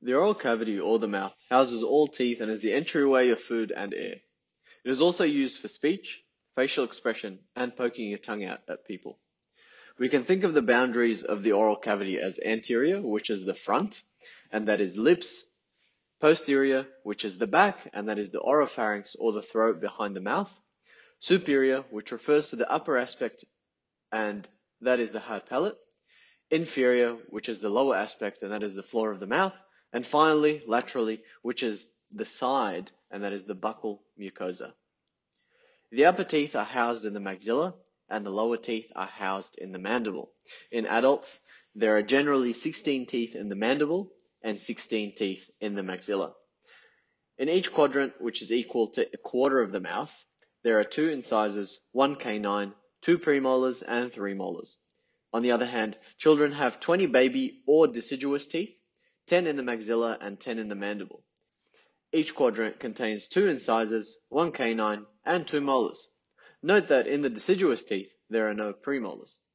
The oral cavity, or the mouth, houses all teeth and is the entryway of food and air. It is also used for speech, facial expression, and poking your tongue out at people. We can think of the boundaries of the oral cavity as anterior, which is the front, and that is lips, posterior, which is the back, and that is the oropharynx, or the throat behind the mouth, superior, which refers to the upper aspect, and that is the hard palate, inferior, which is the lower aspect, and that is the floor of the mouth, and finally, laterally, which is the side, and that is the buccal mucosa. The upper teeth are housed in the maxilla, and the lower teeth are housed in the mandible. In adults, there are generally 16 teeth in the mandible and 16 teeth in the maxilla. In each quadrant, which is equal to a quarter of the mouth, there are 2 incisors, 1 canine, 2 premolars, and 3 molars. On the other hand, children have 20 baby or deciduous teeth, 10 in the maxilla and 10 in the mandible. Each quadrant contains 2 incisors, 1 canine, and 2 molars. Note that in the deciduous teeth, there are no premolars.